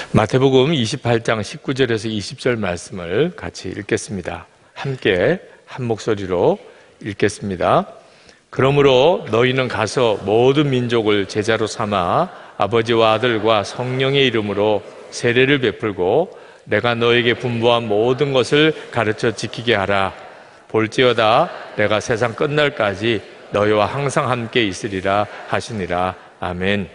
마태복음 28장 19절에서 20절 말씀을 같이 읽겠습니다. 함께 한 목소리로 읽겠습니다. 그러므로 너희는 가서 모든 민족을 제자로 삼아 아버지와 아들과 성령의 이름으로 세례를 베풀고 내가 너에게 분부한 모든 것을 가르쳐 지키게 하라. 볼지어다 내가 세상 끝날까지 너희와 항상 함께 있으리라 하시니라. 아멘.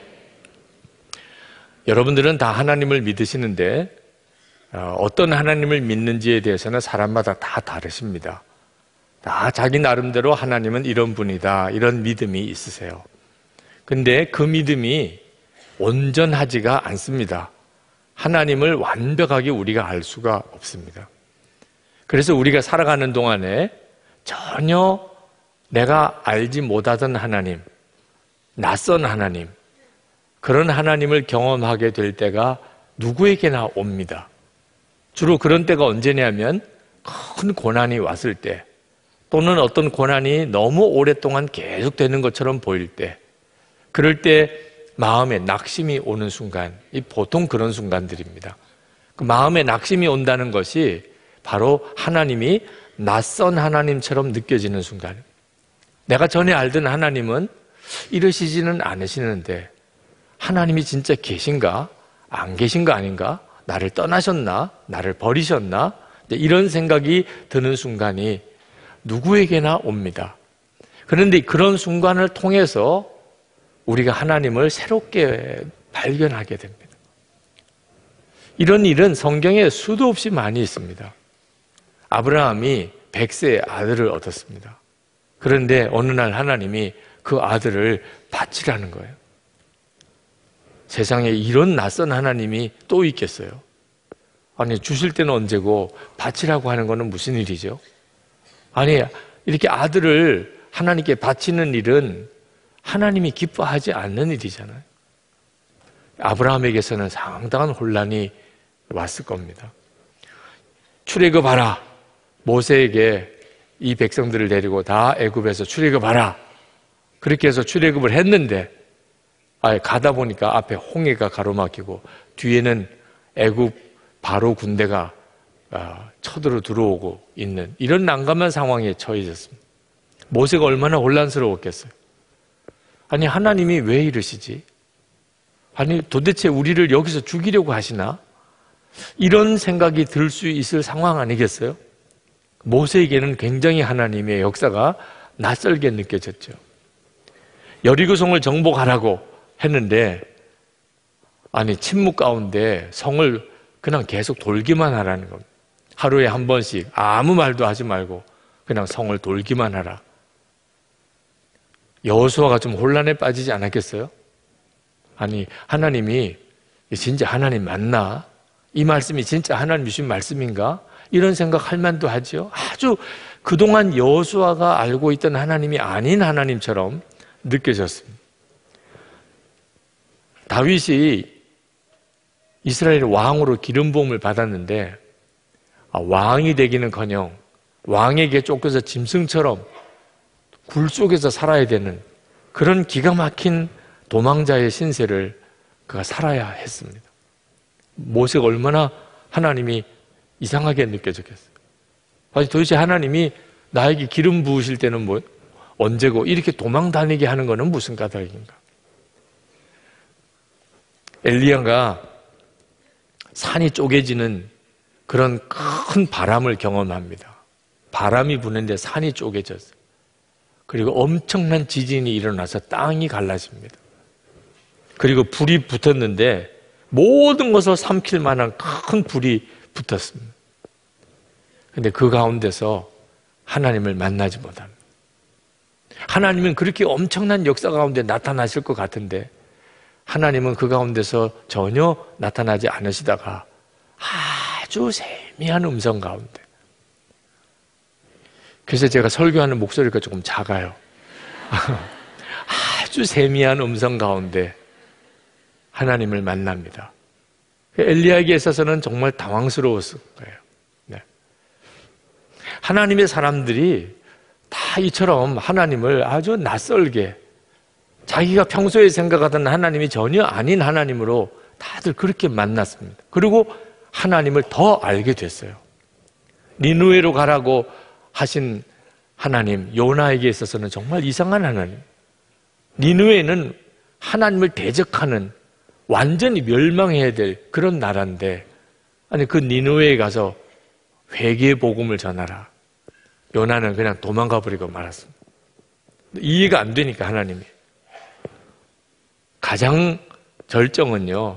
여러분들은 다 하나님을 믿으시는데 어떤 하나님을 믿는지에 대해서는 사람마다 다 다르십니다. 다 자기 나름대로 하나님은 이런 분이다, 이런 믿음이 있으세요. 근데 그 믿음이 온전하지가 않습니다. 하나님을 완벽하게 우리가 알 수가 없습니다. 그래서 우리가 살아가는 동안에 전혀 내가 알지 못하던 하나님, 낯선 하나님, 그런 하나님을 경험하게 될 때가 누구에게나 옵니다. 주로 그런 때가 언제냐면 큰 고난이 왔을 때, 또는 어떤 고난이 너무 오랫동안 계속되는 것처럼 보일 때, 그럴 때 마음에 낙심이 오는 순간, 보통 그런 순간들입니다. 그 마음에 낙심이 온다는 것이 바로 하나님이 낯선 하나님처럼 느껴지는 순간, 내가 전에 알던 하나님은 이러시지는 않으시는데 하나님이 진짜 계신가? 안 계신 거 아닌가? 나를 떠나셨나? 나를 버리셨나? 이런 생각이 드는 순간이 누구에게나 옵니다. 그런데 그런 순간을 통해서 우리가 하나님을 새롭게 발견하게 됩니다. 이런 일은 성경에 수도 없이 많이 있습니다. 아브라함이 100세의 아들을 얻었습니다. 그런데 어느 날 하나님이 그 아들을 바치라는 거예요. 세상에 이런 낯선 하나님이 또 있겠어요? 아니, 주실 때는 언제고 바치라고 하는 것은 무슨 일이죠? 아니, 이렇게 아들을 하나님께 바치는 일은 하나님이 기뻐하지 않는 일이잖아요. 아브라함에게서는 상당한 혼란이 왔을 겁니다. 출애굽하라. 모세에게 이 백성들을 데리고 다 애굽에서 출애굽하라. 그렇게 해서 출애굽을 했는데 가다 보니까 앞에 홍해가 가로막히고 뒤에는 애굽 바로 군대가 쳐들어 들어오고 있는 이런 난감한 상황에 처해졌습니다. 모세가 얼마나 혼란스러웠겠어요. 아니, 하나님이 왜 이러시지? 아니, 도대체 우리를 여기서 죽이려고 하시나? 이런 생각이 들 수 있을 상황 아니겠어요? 모세에게는 굉장히 하나님의 역사가 낯설게 느껴졌죠. 여리고성을 정복하라고 했는데, 아니, 침묵 가운데 성을 그냥 계속 돌기만 하라는 겁니다. 하루에 한 번씩 아무 말도 하지 말고 그냥 성을 돌기만 하라. 여호수아가 좀 혼란에 빠지지 않았겠어요? 아니, 하나님이 진짜 하나님 맞나? 이 말씀이 진짜 하나님 주신 말씀인가? 이런 생각할 만도 하죠. 아주 그동안 여호수아가 알고 있던 하나님이 아닌 하나님처럼 느껴졌습니다. 다윗이 이스라엘 왕으로 기름 부음을 받았는데 왕이 되기는커녕 왕에게 쫓겨서 짐승처럼 굴 속에서 살아야 되는 그런 기가 막힌 도망자의 신세를 그가 살아야 했습니다. 모세가 얼마나 하나님이 이상하게 느껴졌겠어요. 도대체 하나님이 나에게 기름 부으실 때는 언제고 이렇게 도망 다니게 하는 것은 무슨 까닭인가? 엘리야가 산이 쪼개지는 그런 큰 바람을 경험합니다. 바람이 부는데 산이 쪼개졌어요. 그리고 엄청난 지진이 일어나서 땅이 갈라집니다. 그리고 불이 붙었는데 모든 것을 삼킬 만한 큰 불이 붙었습니다. 그런데 그 가운데서 하나님을 만나지 못합니다. 하나님은 그렇게 엄청난 역사 가운데 나타나실 것 같은데 하나님은 그 가운데서 전혀 나타나지 않으시다가 아주 세미한 음성 가운데, 그래서 제가 설교하는 목소리가 조금 작아요. 아주 세미한 음성 가운데 하나님을 만납니다. 엘리야에게 있어서는 정말 당황스러웠을 거예요. 네. 하나님의 사람들이 다 이처럼 하나님을 아주 낯설게 자기가 평소에 생각하던 하나님이 전혀 아닌 하나님으로 다들 그렇게 만났습니다. 그리고 하나님을 더 알게 됐어요. 니느웨로 가라고 하신 하나님, 요나에게 있어서는 정말 이상한 하나님. 니느웨는 하나님을 대적하는, 완전히 멸망해야 될 그런 나라인데, 아니 그 니느웨에 가서 회개의 복음을 전하라. 요나는 그냥 도망가 버리고 말았습니다. 이해가 안 되니까 하나님이. 가장 절정은요,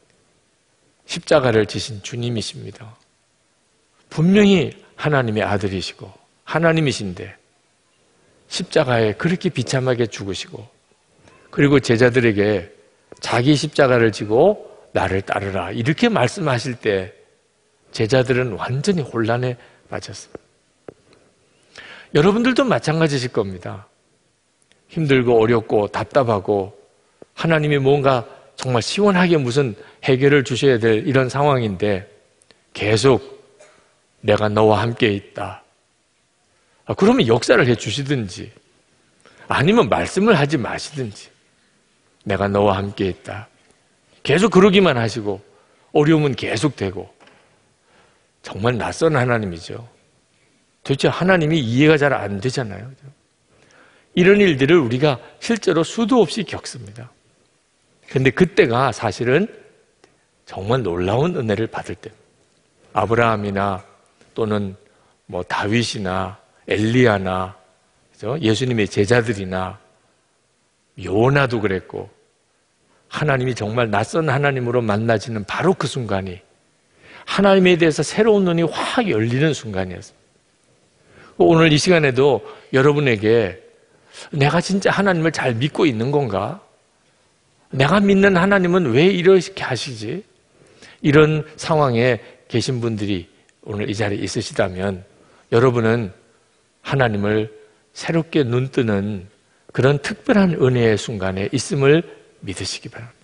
십자가를 지신 주님이십니다. 분명히 하나님의 아들이시고 하나님이신데 십자가에 그렇게 비참하게 죽으시고, 그리고 제자들에게 자기 십자가를 지고 나를 따르라 이렇게 말씀하실 때 제자들은 완전히 혼란에 빠졌습니다. 여러분들도 마찬가지실 겁니다. 힘들고 어렵고 답답하고 하나님이 뭔가 정말 시원하게 무슨 해결을 주셔야 될 이런 상황인데 계속 내가 너와 함께 있다. 그러면 역사를 해 주시든지 아니면 말씀을 하지 마시든지, 내가 너와 함께 있다. 계속 그러기만 하시고 어려움은 계속되고, 정말 낯선 하나님이죠. 도대체 하나님이 이해가 잘 안 되잖아요. 이런 일들을 우리가 실제로 수도 없이 겪습니다. 그런데 그때가 사실은 정말 놀라운 은혜를 받을 때입니다. 아브라함이나 또는 뭐 다윗이나 엘리야나, 그죠? 예수님의 제자들이나 요나도 그랬고, 하나님이 정말 낯선 하나님으로 만나지는 바로 그 순간이 하나님에 대해서 새로운 눈이 확 열리는 순간이었습니다. 오늘 이 시간에도 여러분에게 내가 진짜 하나님을 잘 믿고 있는 건가? 내가 믿는 하나님은 왜 이렇게 하시지? 이런 상황에 계신 분들이 오늘 이 자리에 있으시다면 여러분은 하나님을 새롭게 눈뜨는 그런 특별한 은혜의 순간에 있음을 믿으시기 바랍니다.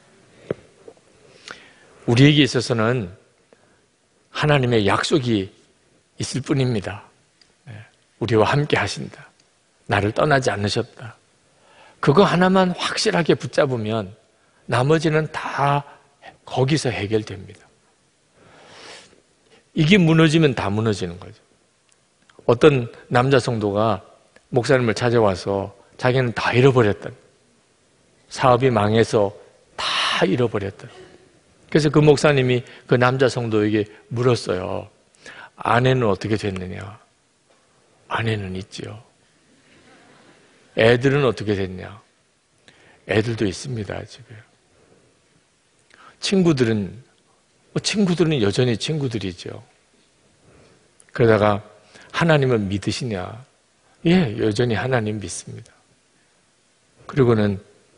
우리에게 있어서는 하나님의 약속이 있을 뿐입니다. 우리와 함께 하신다. 나를 떠나지 않으셨다. 그거 하나만 확실하게 붙잡으면 나머지는 다 거기서 해결됩니다. 이게 무너지면 다 무너지는 거죠. 어떤 남자 성도가 목사님을 찾아와서 자기는 다 잃어버렸다. 사업이 망해서 다 잃어버렸다. 그래서 그 목사님이 그 남자 성도에게 물었어요. 아내는 어떻게 됐느냐? 아내는 있지요. 애들은 어떻게 됐냐? 애들도 있습니다, 집에. 친구들은 여전히 친구들이죠. 그러다가 하나님을 믿으시냐? 예, 여전히 하나님 믿습니다. 그리고는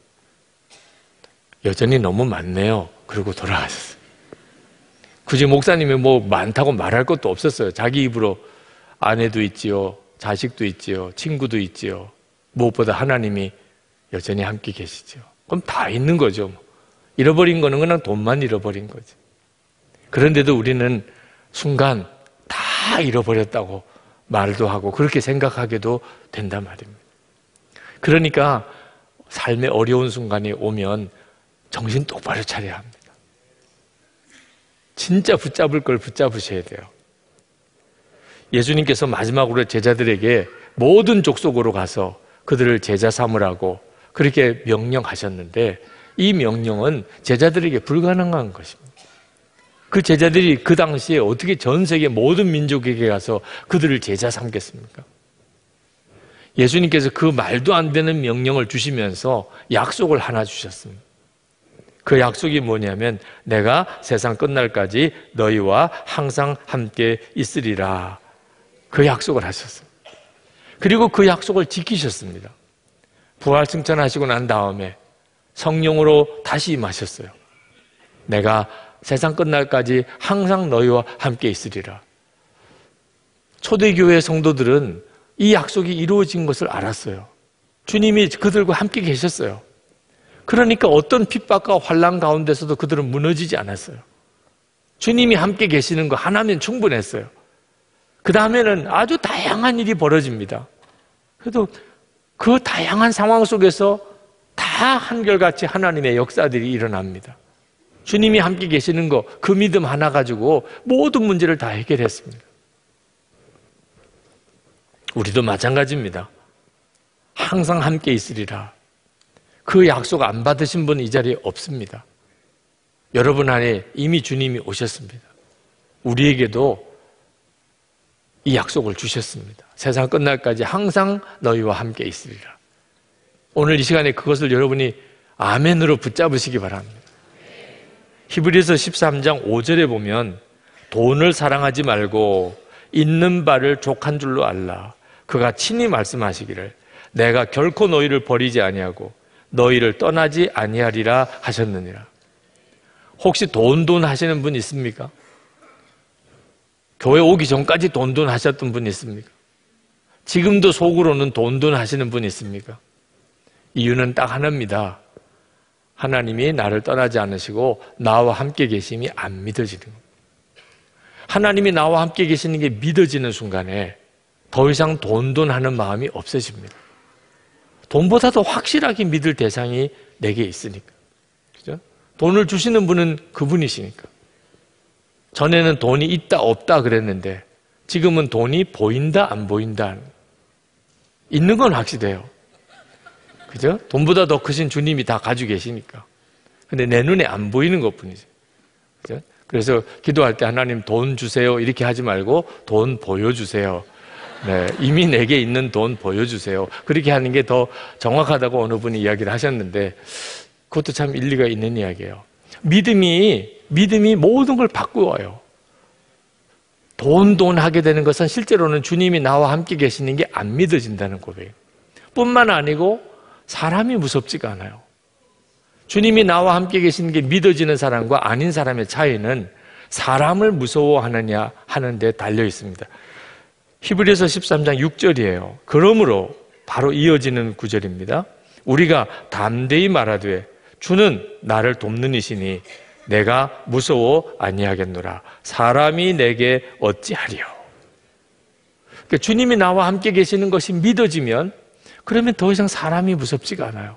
여전히 너무 많네요. 그리고 돌아가셨어요. 굳이 목사님이 뭐 많다고 말할 것도 없었어요. 자기 입으로 아내도 있지요, 자식도 있지요, 친구도 있지요. 무엇보다 하나님이 여전히 함께 계시죠. 그럼 다 있는 거죠. 잃어버린 거는 그냥 돈만 잃어버린 거지. 그런데도 우리는 순간 다 잃어버렸다고 말도 하고 그렇게 생각하게도 된단 말입니다. 그러니까 삶의 어려운 순간이 오면 정신 똑바로 차려야 합니다. 진짜 붙잡을 걸 붙잡으셔야 돼요. 예수님께서 마지막으로 제자들에게 모든 족속으로 가서 그들을 제자 삼으라고 그렇게 명령하셨는데, 이 명령은 제자들에게 불가능한 것입니다. 그 제자들이 그 당시에 어떻게 전 세계 모든 민족에게 가서 그들을 제자 삼겠습니까? 예수님께서 그 말도 안 되는 명령을 주시면서 약속을 하나 주셨습니다. 그 약속이 뭐냐면 내가 세상 끝날까지 너희와 항상 함께 있으리라. 그 약속을 하셨습니다. 그리고 그 약속을 지키셨습니다. 부활 승천하시고 난 다음에 성령으로 다시 임하셨어요. 내가 세상 끝날까지 항상 너희와 함께 있으리라. 초대교회 성도들은 이 약속이 이루어진 것을 알았어요. 주님이 그들과 함께 계셨어요. 그러니까 어떤 핍박과 환난 가운데서도 그들은 무너지지 않았어요. 주님이 함께 계시는 거 하나면 충분했어요. 그 다음에는 아주 다양한 일이 벌어집니다. 그래도 그 다양한 상황 속에서 다 한결같이 하나님의 역사들이 일어납니다. 주님이 함께 계시는 거, 그 믿음 하나 가지고 모든 문제를 다 해결했습니다. 우리도 마찬가지입니다. 항상 함께 있으리라. 그 약속 안 받으신 분 이 자리에 없습니다. 여러분 안에 이미 주님이 오셨습니다. 우리에게도 이 약속을 주셨습니다. 세상 끝날까지 항상 너희와 함께 있으리라. 오늘 이 시간에 그것을 여러분이 아멘으로 붙잡으시기 바랍니다. 히브리서 13장 5절에 보면 돈을 사랑하지 말고 있는 바를 족한 줄로 알라. 그가 친히 말씀하시기를 내가 결코 너희를 버리지 아니하고 너희를 떠나지 아니하리라 하셨느니라. 혹시 돈 하시는 분 있습니까? 교회 오기 전까지 돈 하셨던 분 있습니까? 지금도 속으로는 돈 하시는 분 있습니까? 이유는 딱 하나입니다. 하나님이 나를 떠나지 않으시고 나와 함께 계심이 안 믿어지는 겁니다. 하나님이 나와 함께 계시는 게 믿어지는 순간에 더 이상 돈 하는 마음이 없어집니다. 돈보다 더 확실하게 믿을 대상이 내게 있으니까. 그죠? 돈을 주시는 분은 그분이시니까. 전에는 돈이 있다 없다 그랬는데 지금은 돈이 보인다 안 보인다. 있는 건 확실해요. 그죠? 돈보다 더 크신 주님이 다 가지고 계시니까. 근데 내 눈에 안 보이는 것 뿐이죠. 그죠? 그래서 기도할 때 하나님 돈 주세요 이렇게 하지 말고 돈 보여주세요. 네, 이미 내게 있는 돈 보여주세요. 그렇게 하는 게 더 정확하다고 어느 분이 이야기를 하셨는데 그것도 참 일리가 있는 이야기예요. 믿음이 모든 걸 바꾸어요. 돈 하게 되는 것은 실제로는 주님이 나와 함께 계시는 게 안 믿어진다는 고백. 뿐만 아니고 사람이 무섭지가 않아요. 주님이 나와 함께 계시는 게 믿어지는 사람과 아닌 사람의 차이는 사람을 무서워하느냐 하는 데 달려 있습니다. 히브리서 13장 6절이에요. 그러므로 바로 이어지는 구절입니다. 우리가 담대히 말하되 주는 나를 돕는 이시니 내가 무서워 아니하겠노라. 사람이 내게 어찌하리요. 그러니까 주님이 나와 함께 계시는 것이 믿어지면 그러면 더 이상 사람이 무섭지가 않아요.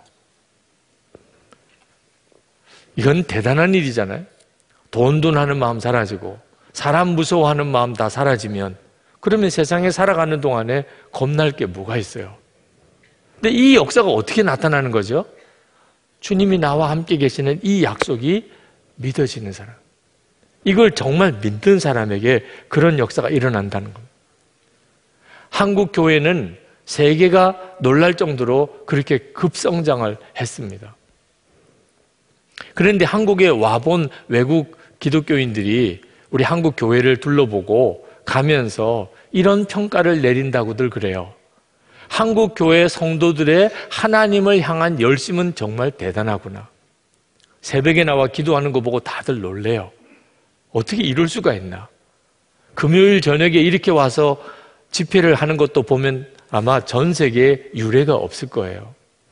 이건 대단한 일이잖아요. 돈 하는 마음 사라지고 사람 무서워하는 마음 다 사라지면 그러면 세상에 살아가는 동안에 겁날 게 뭐가 있어요. 근데 이 역사가 어떻게 나타나는 거죠? 주님이 나와 함께 계시는 이 약속이 믿어지는 사람. 이걸 정말 믿는 사람에게 그런 역사가 일어난다는 겁니다. 한국 교회는 세계가 놀랄 정도로 그렇게 급성장을 했습니다. 그런데 한국에 와본 외국 기독교인들이 우리 한국 교회를 둘러보고 가면서 이런 평가를 내린다고들 그래요. 한국 교회 성도들의 하나님을 향한 열심은 정말 대단하구나. 새벽에 나와 기도하는 거 보고 다들 놀래요. 어떻게 이럴 수가 있나. 금요일 저녁에 이렇게 와서 집회를 하는 것도 보면 아마 전 세계에 유례가 없을 거예요.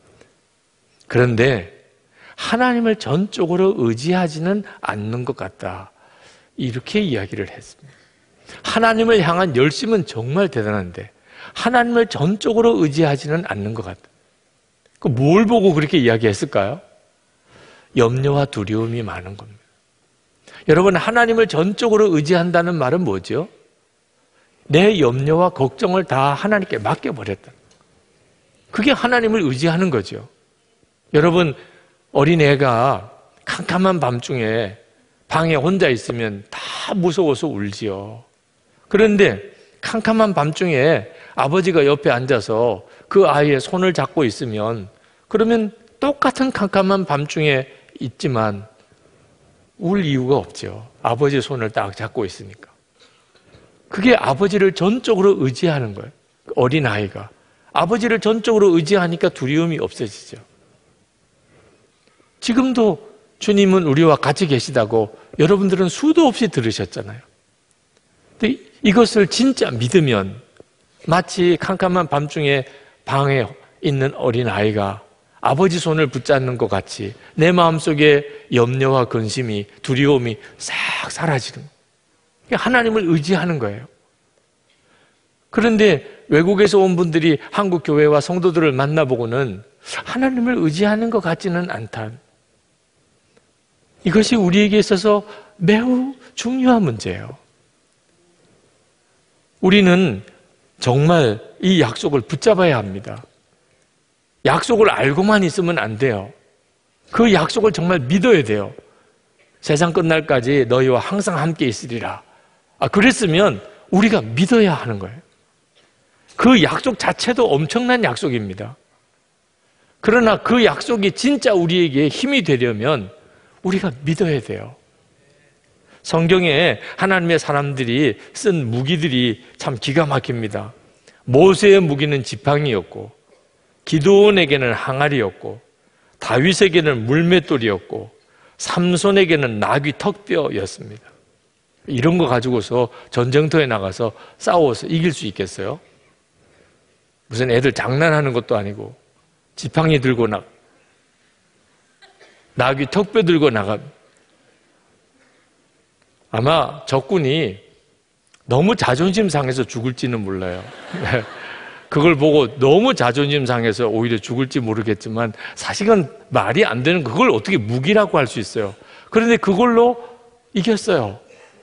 그런데 하나님을 전적으로 의지하지는 않는 것 같다. 이렇게 이야기를 했습니다. 하나님을 향한 열심은 정말 대단한데 하나님을 전적으로 의지하지는 않는 것 같다. 뭘 보고 그렇게 이야기했을까요? 염려와 두려움이 많은 겁니다. 여러분, 하나님을 전적으로 의지한다는 말은 뭐죠? 내 염려와 걱정을 다 하나님께 맡겨버렸다. 그게 하나님을 의지하는 거죠. 여러분, 어린애가 캄캄한 밤중에 방에 혼자 있으면 다 무서워서 울지요. 그런데 캄캄한 밤중에 아버지가 옆에 앉아서 그 아이의 손을 잡고 있으면 그러면 똑같은 캄캄한 밤중에 있지만 울 이유가 없죠. 아버지의 손을 딱 잡고 있으니까. 그게 아버지를 전적으로 의지하는 거예요. 어린아이가. 아버지를 전적으로 의지하니까 두려움이 없어지죠. 지금도 주님은 우리와 같이 계시다고 여러분들은 수도 없이 들으셨잖아요. 근데 이것을 진짜 믿으면 마치 캄캄한 밤중에 방에 있는 어린아이가 아버지 손을 붙잡는 것 같이 내 마음속에 염려와 근심이 두려움이 싹 사라지는 거예요. 하나님을 의지하는 거예요. 그런데 외국에서 온 분들이 한국 교회와 성도들을 만나보고는 하나님을 의지하는 것 같지는 않다. 이것이 우리에게 있어서 매우 중요한 문제예요. 우리는 정말 이 약속을 붙잡아야 합니다. 약속을 알고만 있으면 안 돼요. 그 약속을 정말 믿어야 돼요. 세상 끝날까지 너희와 항상 함께 있으리라. 그랬으면 우리가 믿어야 하는 거예요. 그 약속 자체도 엄청난 약속입니다. 그러나 그 약속이 진짜 우리에게 힘이 되려면 우리가 믿어야 돼요. 성경에 하나님의 사람들이 쓴 무기들이 참 기가 막힙니다. 모세의 무기는 지팡이였고, 기드온에게는 항아리였고, 다윗에게는 물맷돌이었고, 삼손에게는 나귀 턱뼈였습니다. 이런 거 가지고서 전쟁터에 나가서 싸워서 이길 수 있겠어요? 무슨 애들 장난하는 것도 아니고 지팡이 들고 나귀 턱뼈 들고 나가. 아마 적군이 너무 자존심 상해서 죽을지는 몰라요. 그걸 보고 너무 자존심 상해서 오히려 죽을지 모르겠지만 사실은 말이 안 되는 그걸 어떻게 무기라고 할 수 있어요. 그런데 그걸로 이겼어요.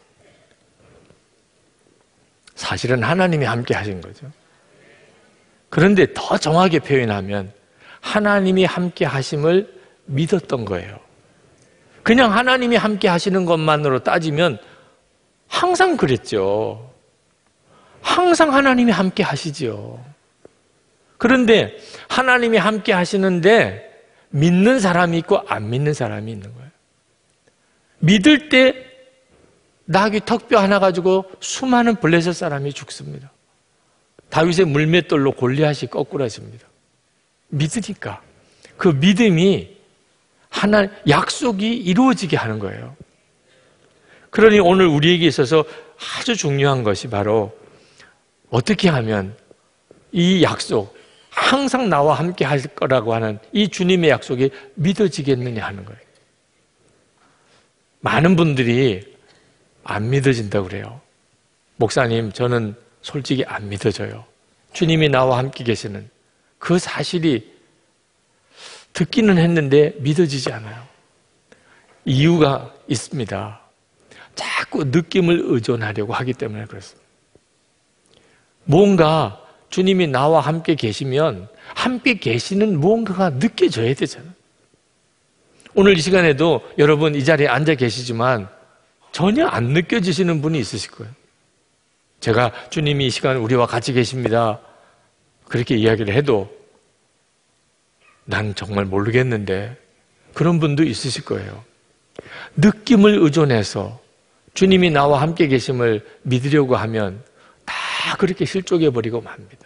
사실은 하나님이 함께 하신 거죠. 그런데 더 정확하게 표현하면 하나님이 함께 하심을 믿었던 거예요. 그냥 하나님이 함께 하시는 것만으로 따지면 항상 그랬죠. 항상 하나님이 함께 하시죠. 그런데 하나님이 함께 하시는데 믿는 사람이 있고 안 믿는 사람이 있는 거예요. 믿을 때 나귀 턱뼈 하나 가지고 수많은 블레셋 사람이 죽습니다. 다윗의 물맷돌로 골리앗이 거꾸라집니다. 믿으니까 그 믿음이 약속이 이루어지게 하는 거예요. 그러니 오늘 우리에게 있어서 아주 중요한 것이 바로 어떻게 하면 이 약속, 항상 나와 함께 할 거라고 하는 이 주님의 약속이 믿어지겠느냐 하는 거예요. 많은 분들이 안 믿어진다고 그래요. 목사님, 저는 솔직히 안 믿어져요. 주님이 나와 함께 계시는 그 사실이 듣기는 했는데 믿어지지 않아요. 이유가 있습니다. 자꾸 느낌을 의존하려고 하기 때문에 그렇습니다. 뭔가 주님이 나와 함께 계시면 함께 계시는 무언가가 느껴져야 되잖아요. 오늘 이 시간에도 여러분 이 자리에 앉아 계시지만 전혀 안 느껴지시는 분이 있으실 거예요. 제가 주님이 이 시간 우리와 같이 계십니다. 그렇게 이야기를 해도 난 정말 모르겠는데 그런 분도 있으실 거예요. 느낌을 의존해서 주님이 나와 함께 계심을 믿으려고 하면 다 그렇게 실족해버리고 맙니다.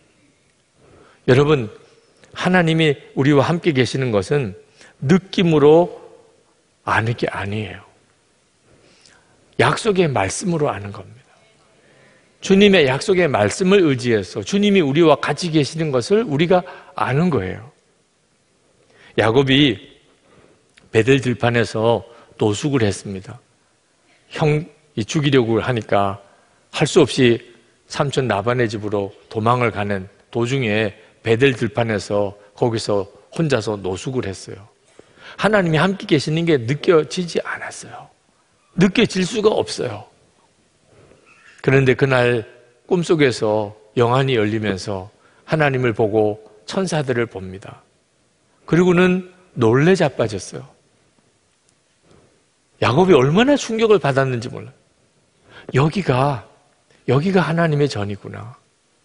여러분, 하나님이 우리와 함께 계시는 것은 느낌으로 아는 게 아니에요. 약속의 말씀으로 아는 겁니다. 주님의 약속의 말씀을 의지해서 주님이 우리와 같이 계시는 것을 우리가 아는 거예요. 야곱이 베델 들판에서 노숙을 했습니다. 형이 죽이려고 하니까 할 수 없이 삼촌 라반의 집으로 도망을 가는 도중에 베델 들판에서 거기서 혼자서 노숙을 했어요. 하나님이 함께 계시는 게 느껴지지 않았어요. 느껴질 수가 없어요. 그런데 그날 꿈속에서 영안이 열리면서 하나님을 보고 천사들을 봅니다. 그리고는 놀래 자빠졌어요. 야곱이 얼마나 충격을 받았는지 몰라요. 여기가 하나님의 전이구나.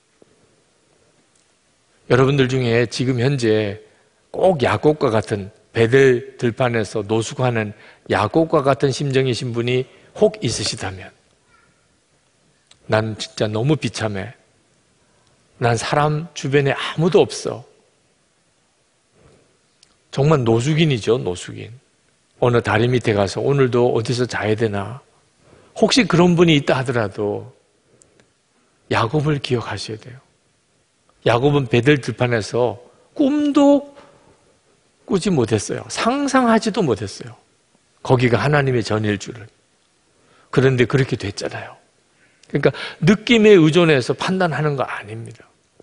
여러분들 중에 지금 현재 꼭 야곱과 같은 베델 들판에서 노숙하는 야곱과 같은 심정이신 분이 혹 있으시다면 난 진짜 너무 비참해. 난 사람 주변에 아무도 없어. 정말 노숙인이죠, 노숙인. 어느 다리 밑에 가서 오늘도 어디서 자야 되나. 혹시 그런 분이 있다 하더라도 야곱을 기억하셔야 돼요. 야곱은 베델 들판에서 꿈도 꾸지 못했어요. 상상하지도 못했어요. 거기가 하나님의 전일 줄을. 그런데 그렇게 됐잖아요. 그러니까 느낌에 의존해서 판단하는 거 아닙니다.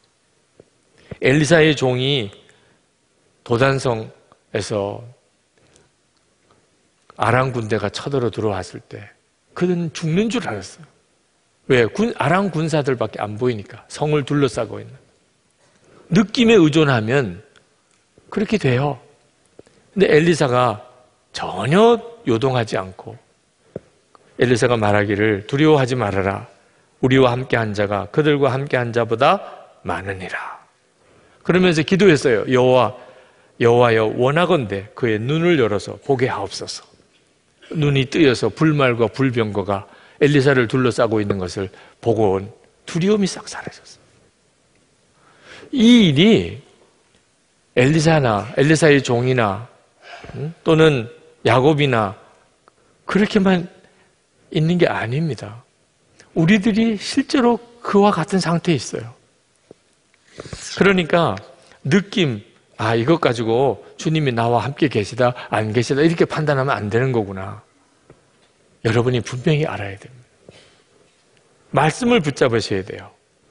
엘리사의 종이 도단성에서 아람 군대가 쳐들어 들어왔을 때 그는 죽는 줄 알았어요. 왜? 아람 군사들밖에 안 보이니까. 성을 둘러싸고 있는. 느낌에 의존하면 그렇게 돼요. 근데 엘리사가 전혀 요동하지 않고 엘리사가 말하기를 두려워하지 말아라. 우리와 함께 한 자가 그들과 함께 한 자보다 많으니라. 그러면서 기도했어요. 여호와여 원하건대 그의 눈을 열어서 보게 하옵소서. 눈이 뜨여서 불말과 불병거가 엘리사를 둘러싸고 있는 것을 보고 온 두려움이 싹 사라졌어요. 이 일이 엘리사의 종이나 또는 야곱이나 그렇게만 있는 게 아닙니다. 우리들이 실제로 그와 같은 상태에 있어요. 그러니까 느낌, 이것 가지고 주님이 나와 함께 계시다, 안 계시다 이렇게 판단하면 안 되는 거구나. 여러분이 분명히 알아야 됩니다. 말씀을 붙잡으셔야 돼요.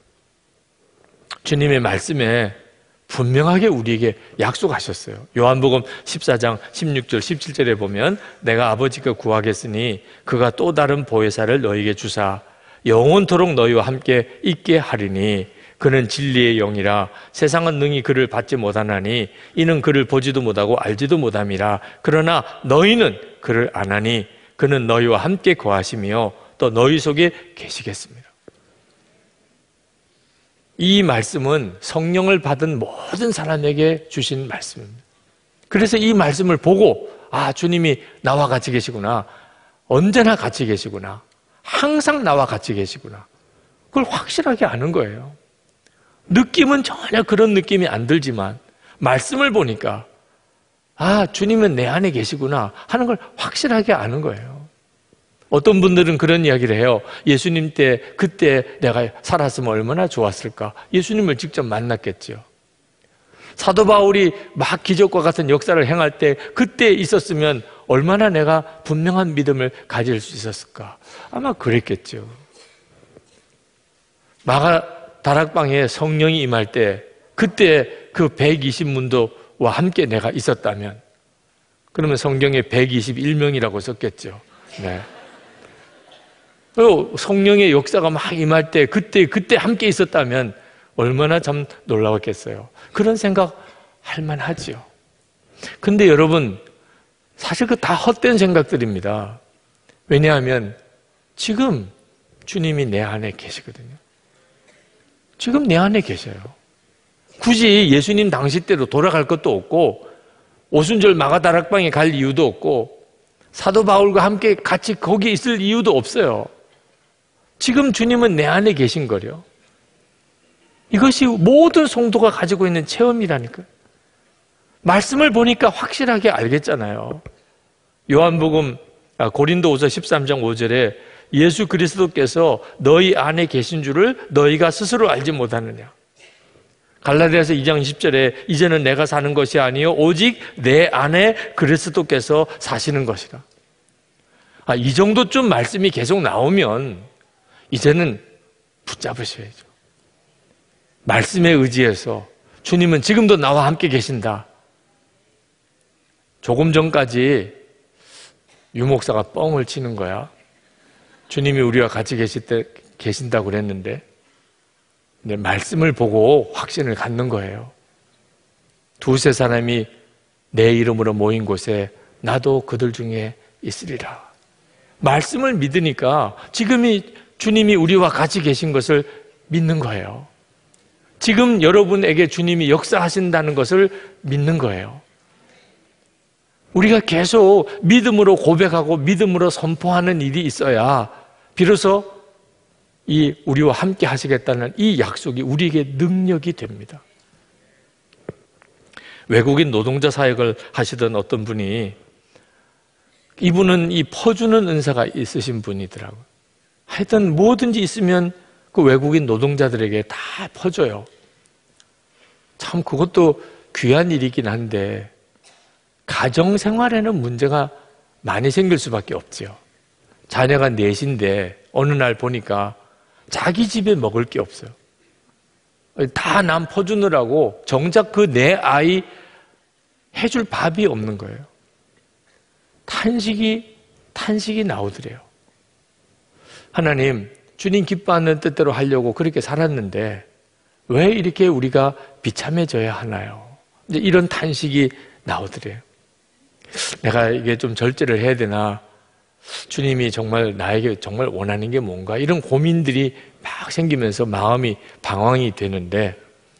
주님의 말씀에 분명하게 우리에게 약속하셨어요. 요한복음 14장 16절 17절에 보면 내가 아버지께 구하겠으니 그가 또 다른 보혜사를 너희에게 주사 영원토록 너희와 함께 있게 하리니 그는 진리의 영이라 세상은 능히 그를 받지 못하나니 이는 그를 보지도 못하고 알지도 못함이라. 그러나 너희는 그를 아나니 그는 너희와 함께 거하시며 또 너희 속에 계시겠습니다. 이 말씀은 성령을 받은 모든 사람에게 주신 말씀입니다. 그래서 이 말씀을 보고 주님이 나와 같이 계시구나. 언제나 같이 계시구나. 항상 나와 같이 계시구나. 그걸 확실하게 아는 거예요. 느낌은 전혀 그런 느낌이 안 들지만 말씀을 보니까 주님은 내 안에 계시구나 하는 걸 확실하게 아는 거예요. 어떤 분들은 그런 이야기를 해요. 예수님 그때 내가 살았으면 얼마나 좋았을까. 예수님을 직접 만났겠죠. 사도 바울이 막 기적과 같은 역사를 행할 때 그때 있었으면 얼마나 내가 분명한 믿음을 가질 수 있었을까. 아마 그랬겠죠. 다락방에 성령이 임할 때 그때 그 120문도와 함께 내가 있었다면 그러면 성경에 121명이라고 썼겠죠. 네. 그리고 성령의 역사가 막 임할 때 그때 함께 있었다면 얼마나 참 놀라웠겠어요. 그런 생각 할 만하지요. 근데 여러분 사실 그 다 헛된 생각들입니다. 왜냐하면 지금 주님이 내 안에 계시거든요. 지금 내 안에 계셔요. 굳이 예수님 당시 때로 돌아갈 것도 없고 오순절 마가다락방에 갈 이유도 없고 사도 바울과 함께 같이 거기 있을 이유도 없어요. 지금 주님은 내 안에 계신 거요. 이것이 모든 성도가 가지고 있는 체험이라니까요. 말씀을 보니까 확실하게 알겠잖아요. 요한복음 고린도후서 13장 5절에 예수 그리스도께서 너희 안에 계신 줄을 너희가 스스로 알지 못하느냐. 갈라디아서 2장 10절에 이제는 내가 사는 것이 아니요 오직 내 안에 그리스도께서 사시는 것이라. 이 정도쯤 말씀이 계속 나오면 이제는 붙잡으셔야죠. 말씀에 의지해서 주님은 지금도 나와 함께 계신다. 조금 전까지 유 목사가 뻥을 치는 거야. 주님이 우리와 같이 계신다고 그랬는데 근데 말씀을 보고 확신을 갖는 거예요. 두세 사람이 내 이름으로 모인 곳에 나도 그들 중에 있으리라. 말씀을 믿으니까 지금이 주님이 우리와 같이 계신 것을 믿는 거예요. 지금 여러분에게 주님이 역사하신다는 것을 믿는 거예요. 우리가 계속 믿음으로 고백하고 믿음으로 선포하는 일이 있어야 비로소 우리와 함께 하시겠다는 이 약속이 우리에게 능력이 됩니다. 외국인 노동자 사역을 하시던 어떤 분이 이분은 이 퍼주는 은사가 있으신 분이더라고요. 하여튼 뭐든지 있으면 그 외국인 노동자들에게 다 퍼줘요. 참 그것도 귀한 일이긴 한데 가정 생활에는 문제가 많이 생길 수밖에 없죠. 자녀가 넷인데 어느 날 보니까 자기 집에 먹을 게 없어요. 다 남 퍼주느라고 정작 그 내 아이 해줄 밥이 없는 거예요. 탄식이 나오더래요. 하나님, 주님 기뻐하는 뜻대로 하려고 그렇게 살았는데 왜 이렇게 우리가 비참해져야 하나요? 이제 이런 탄식이 나오더래요. 내가 이게 좀 절제를 해야 되나? 주님이 정말 나에게 정말 원하는 게 뭔가? 이런 고민들이 막 생기면서 마음이 방황이 되는데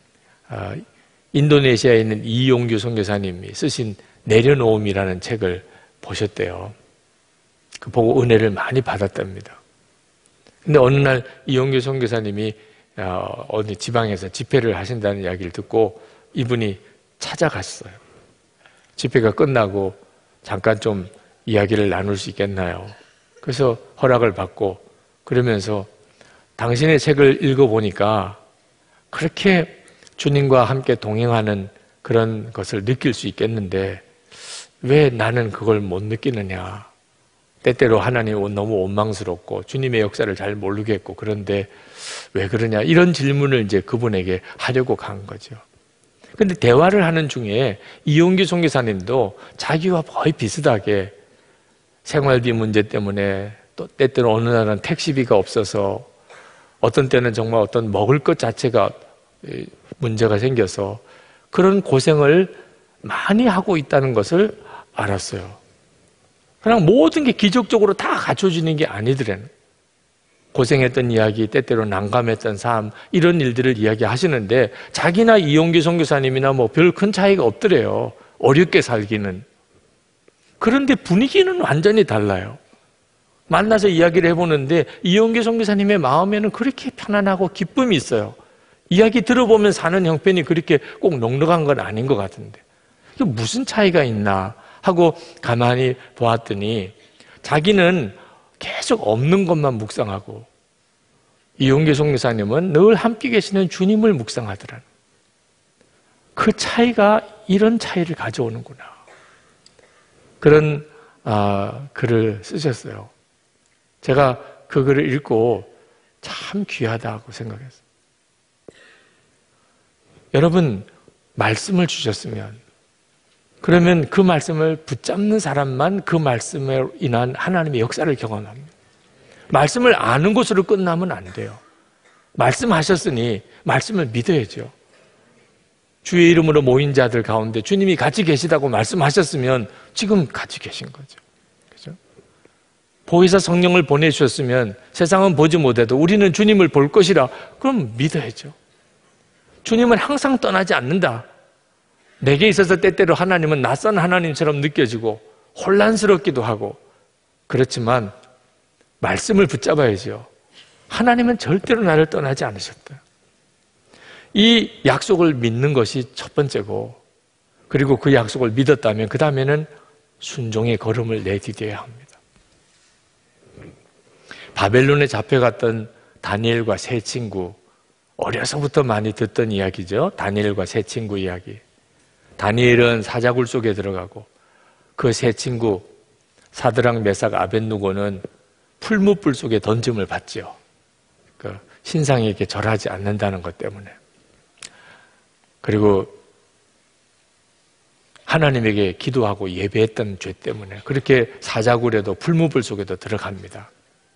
인도네시아에 있는 이용규 선교사님이 쓰신 내려놓음이라는 책을 보셨대요. 그 보고 은혜를 많이 받았답니다. 근데 어느 날 이용규 선교사님이 어디 지방에서 집회를 하신다는 이야기를 듣고 이분이 찾아갔어요. 집회가 끝나고 잠깐 좀 이야기를 나눌 수 있겠나요? 그래서 허락을 받고 그러면서 당신의 책을 읽어보니까 그렇게 주님과 함께 동행하는 그런 것을 느낄 수 있겠는데 왜 나는 그걸 못 느끼느냐? 때때로 하나님은 너무 원망스럽고 주님의 역사를 잘 모르겠고 그런데 왜 그러냐? 이런 질문을 이제 그분에게 하려고 간 거죠. 근데 대화를 하는 중에 이용규 선교사님도 자기와 거의 비슷하게 생활비 문제 때문에 또 때때로 어느 날은 택시비가 없어서 어떤 때는 정말 어떤 먹을 것 자체가 문제가 생겨서 그런 고생을 많이 하고 있다는 것을 알았어요. 그냥 모든 게 기적적으로 다 갖춰지는 게 아니더래요. 고생했던 이야기, 때때로 난감했던 삶 이런 일들을 이야기하시는데 자기나 이용규 선교사님이나 뭐 별 큰 차이가 없더래요. 어렵게 살기는. 그런데 분위기는 완전히 달라요. 만나서 이야기를 해보는데 이용규 선교사님의 마음에는 그렇게 편안하고 기쁨이 있어요. 이야기 들어보면 사는 형편이 그렇게 꼭 넉넉한 건 아닌 것 같은데 이게 무슨 차이가 있나 하고 가만히 보았더니 자기는 계속 없는 것만 묵상하고 이용규 선교사님은 늘 함께 계시는 주님을 묵상하더라는 그 차이가 이런 차이를 가져오는구나. 그런 글을 쓰셨어요. 제가 그 글을 읽고 참 귀하다고 생각했어요. 여러분, 말씀을 주셨으면 그러면 그 말씀을 붙잡는 사람만 그 말씀에 인한 하나님의 역사를 경험합니다. 말씀을 아는 것으로 끝나면 안 돼요. 말씀하셨으니 말씀을 믿어야죠. 주의 이름으로 모인 자들 가운데 주님이 같이 계시다고 말씀하셨으면 지금 같이 계신 거죠. 그죠? 보혜사 성령을 보내주셨으면 세상은 보지 못해도 우리는 주님을 볼 것이라 그럼 믿어야죠. 주님은 항상 떠나지 않는다. 내게 있어서 때때로 하나님은 낯선 하나님처럼 느껴지고 혼란스럽기도 하고 그렇지만 말씀을 붙잡아야죠. 하나님은 절대로 나를 떠나지 않으셨다. 이 약속을 믿는 것이 첫 번째고 그리고 그 약속을 믿었다면 그 다음에는 순종의 걸음을 내디뎌야 합니다. 바벨론에 잡혀갔던 다니엘과 세 친구 어려서부터 많이 듣던 이야기죠. 다니엘과 세 친구 이야기. 다니엘은 사자굴 속에 들어가고 그 세 친구 사드락 메삭 아벳누고는 풀무불 속에 던짐을 받죠. 그 신상에게 절하지 않는다는 것 때문에. 그리고 하나님에게 기도하고 예배했던 죄 때문에 그렇게 사자굴에도 풀무불 속에도 들어갑니다.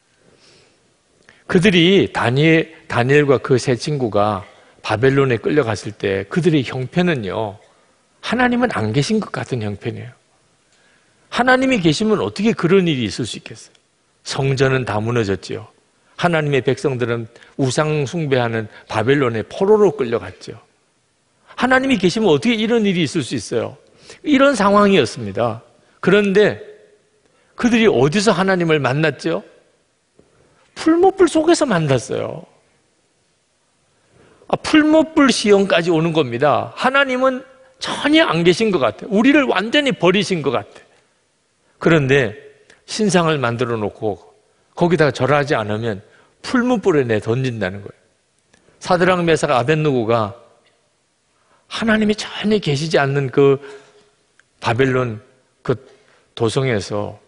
그들이 다니엘과 그 세 친구가 바벨론에 끌려갔을 때 그들의 형편은요, 하나님은 안 계신 것 같은 형편이에요. 하나님이 계시면 어떻게 그런 일이 있을 수 있겠어요? 성전은 다 무너졌지요. 하나님의 백성들은 우상 숭배하는 바벨론의 포로로 끌려갔죠. 하나님이 계시면 어떻게 이런 일이 있을 수 있어요? 이런 상황이었습니다. 그런데 그들이 어디서 하나님을 만났죠? 풀무불 속에서 만났어요. 풀무불 시험까지 오는 겁니다. 하나님은 전혀 안 계신 것 같아요. 우리를 완전히 버리신 것 같아요. 그런데 신상을 만들어 놓고 거기다가 절하지 않으면 풀무불에 내 던진다는 거예요. 사드락 메삭 아벳느고가 하나님이 전혀 계시지 않는 그 바벨론 그 도성에서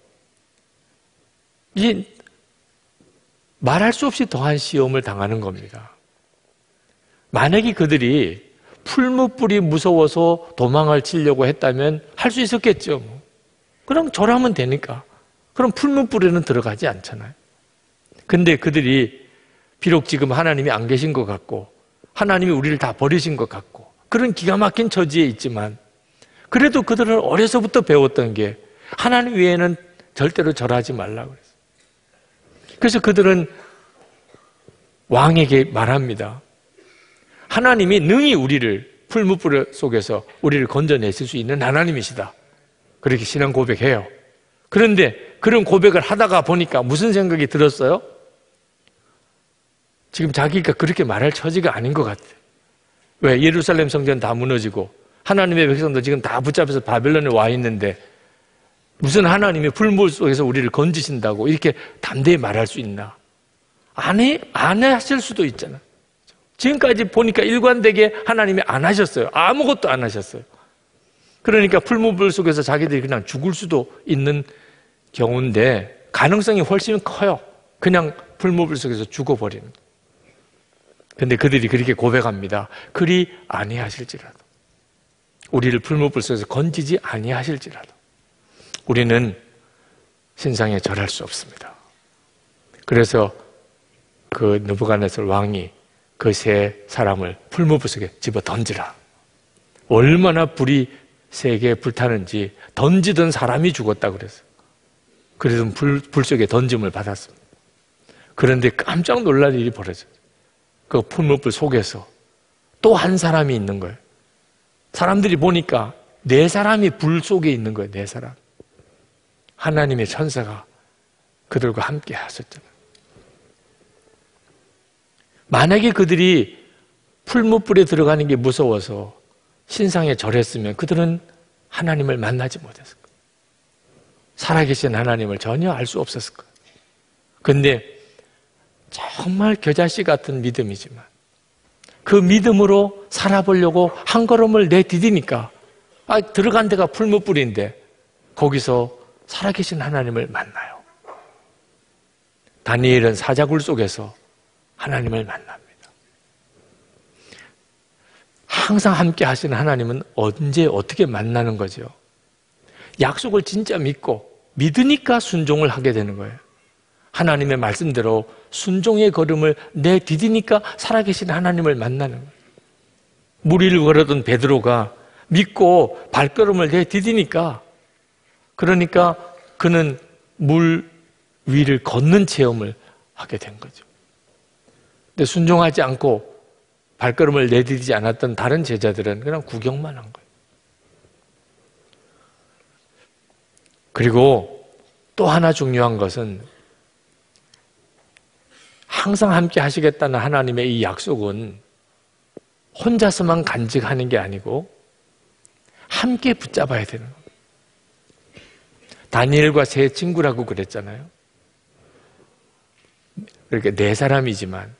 이 말할 수 없이 더한 시험을 당하는 겁니다. 만약에 그들이 풀무불이 무서워서 도망을 치려고 했다면 할 수 있었겠죠. 그럼 절하면 되니까. 그럼 풀무불에는 들어가지 않잖아요. 근데 그들이 비록 지금 하나님이 안 계신 것 같고 하나님이 우리를 다 버리신 것 같고 그런 기가 막힌 처지에 있지만 그래도 그들은 어려서부터 배웠던 게 하나님 외에는 절대로 절하지 말라고 그랬어요. 그래서 그들은 왕에게 말합니다. 하나님이 능히 우리를 풀무불 속에서 우리를 건져내실 수 있는 하나님이시다. 그렇게 신앙 고백해요. 그런데 그런 고백을 하다가 보니까 무슨 생각이 들었어요? 지금 자기가 그렇게 말할 처지가 아닌 것 같아요. 왜? 예루살렘 성전 다 무너지고 하나님의 백성도 지금 다 붙잡혀서 바벨론에 와 있는데 무슨 하나님이 풀무불 속에서 우리를 건지신다고 이렇게 담대히 말할 수 있나? 안 하실 수도 있잖아. 지금까지 보니까 일관되게 하나님이 안 하셨어요. 아무것도 안 하셨어요. 그러니까 풀무불 속에서 자기들이 그냥 죽을 수도 있는 경우인데 가능성이 훨씬 커요. 그냥 풀무불 속에서 죽어버리는 거예요. 근데 그들이 그렇게 고백합니다. 그리 아니하실지라도 우리를 풀무불 속에서 건지지 아니하실지라도 우리는 신상에 절할 수 없습니다. 그래서 그 느부갓네살 왕이 그 세 사람을 풀무불 속에 집어 던지라. 얼마나 불이 세게 불타는지 던지던 사람이 죽었다 그랬어요. 그래서 불 속에 던짐을 받았습니다. 그런데 깜짝 놀랄 일이 벌어져요. 그 풀무불 속에서 또 한 사람이 있는 거예요. 사람들이 보니까 네 사람이 불 속에 있는 거예요. 네 사람. 하나님의 천사가 그들과 함께 하셨잖아요. 만약에 그들이 풀무불에 들어가는 게 무서워서 신상에 절했으면 그들은 하나님을 만나지 못했을 거예요. 살아계신 하나님을 전혀 알 수 없었을 거예요. 그런데 정말 겨자씨 같은 믿음이지만 그 믿음으로 살아보려고 한 걸음을 내디디니까 들어간 데가 풀무불인데 거기서 살아계신 하나님을 만나요. 다니엘은 사자굴 속에서 하나님을 만납니다. 항상 함께 하시는 하나님은 언제 어떻게 만나는 거죠? 약속을 진짜 믿으니까 순종을 하게 되는 거예요. 하나님의 말씀대로 순종의 걸음을 내디디니까 살아계신 하나님을 만나는 거예요. 물 위를 걸었던 베드로가 믿고 발걸음을 내디디니까 그러니까 그는 물 위를 걷는 체험을 하게 된 거죠. 근데 순종하지 않고 발걸음을 내디디지 않았던 다른 제자들은 그냥 구경만 한 거예요. 그리고 또 하나 중요한 것은 항상 함께 하시겠다는 하나님의 이 약속은 혼자서만 간직하는 게 아니고 함께 붙잡아야 되는 겁니다. 다니엘과 세 친구라고 그랬잖아요. 그러니까 네 사람이지만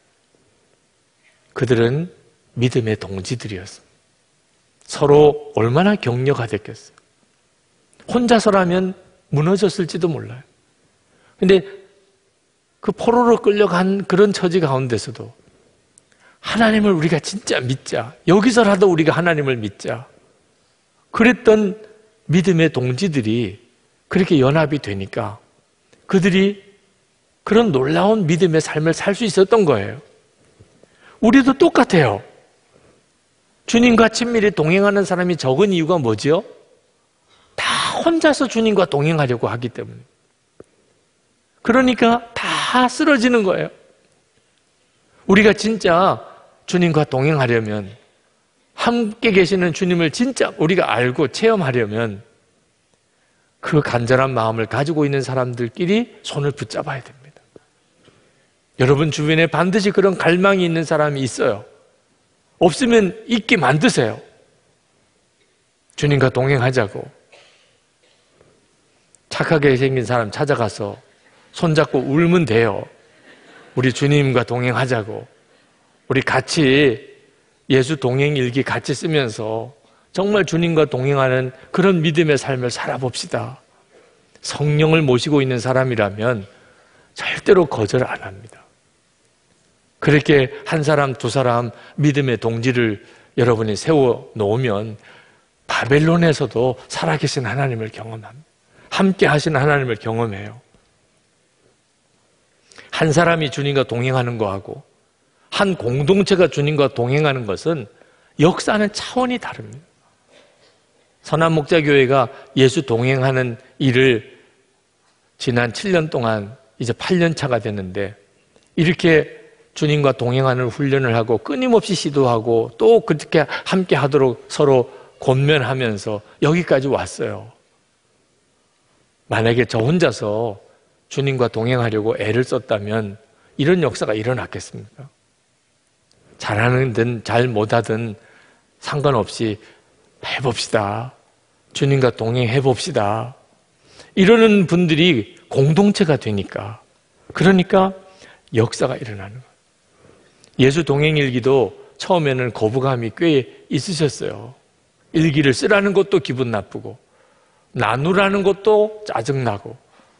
그들은 믿음의 동지들이었습니다. 서로 얼마나 격려가 됐겠어요. 혼자서라면 무너졌을지도 몰라요. 근데 그 포로로 끌려간 그런 처지 가운데서도 하나님을 우리가 진짜 믿자. 여기서라도 우리가 하나님을 믿자. 그랬던 믿음의 동지들이 그렇게 연합이 되니까 그들이 그런 놀라운 믿음의 삶을 살 수 있었던 거예요. 우리도 똑같아요. 주님과 친밀히 동행하는 사람이 적은 이유가 뭐죠? 다 혼자서 주님과 동행하려고 하기 때문에. 그러니까 다 쓰러지는 거예요. 우리가 진짜 주님과 동행하려면 함께 계시는 주님을 진짜 우리가 알고 체험하려면 그 간절한 마음을 가지고 있는 사람들끼리 손을 붙잡아야 됩니다. 여러분 주변에 반드시 그런 갈망이 있는 사람이 있어요. 없으면 있게 만드세요. 주님과 동행하자고. 착하게 생긴 사람 찾아가서 손잡고 울면 돼요. 우리 주님과 동행하자고. 우리 같이 예수 동행일기 같이 쓰면서 정말 주님과 동행하는 그런 믿음의 삶을 살아봅시다. 성령을 모시고 있는 사람이라면 절대로 거절 안 합니다. 그렇게 한 사람, 두 사람 믿음의 동지를 여러분이 세워 놓으면 바벨론에서도 살아계신 하나님을 경험합니다. 함께 하시는 하나님을 경험해요. 한 사람이 주님과 동행하는 거하고 한 공동체가 주님과 동행하는 것은 역사는 차원이 다릅니다. 선한목자교회가 예수 동행하는 일을 지난 7년 동안 이제 8년 차가 됐는데, 이렇게 주님과 동행하는 훈련을 하고 끊임없이 시도하고 또 그렇게 함께 하도록 서로 권면하면서 여기까지 왔어요. 만약에 저 혼자서 주님과 동행하려고 애를 썼다면 이런 역사가 일어났겠습니까? 잘하는 잘 못하든 상관없이 해봅시다. 주님과 동행해봅시다. 이러는 분들이 공동체가 되니까, 그러니까 역사가 일어나는 거예요. 예수 동행일기도 처음에는 거부감이 꽤 있으셨어요. 일기를 쓰라는 것도 기분 나쁘고 나누라는 것도 짜증나고,